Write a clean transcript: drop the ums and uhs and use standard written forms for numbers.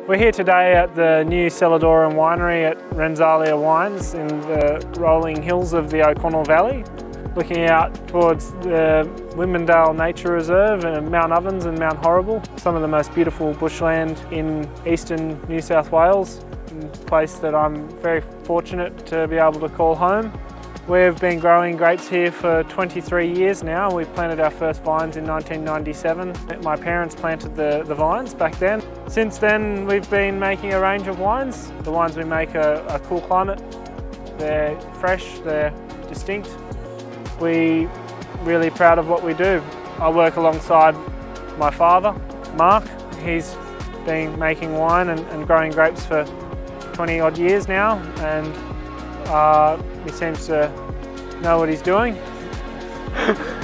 We're here today at the new cellar winery at Renzaglia Wines in the rolling hills of the O'Connell Valley, looking out towards the Wimmendale Nature Reserve and Mount Ovens and Mount Horrible, some of the most beautiful bushland in eastern New South Wales, a place that I'm very fortunate to be able to call home. We've been growing grapes here for 23 years now. We planted our first vines in 1997. My parents planted the vines back then. Since then, we've been making a range of wines. The wines we make are cool climate. They're fresh, they're distinct. We're really proud of what we do. I work alongside my father, Mark. He's been making wine and growing grapes for 20 odd years now, and he seems to know what he's doing.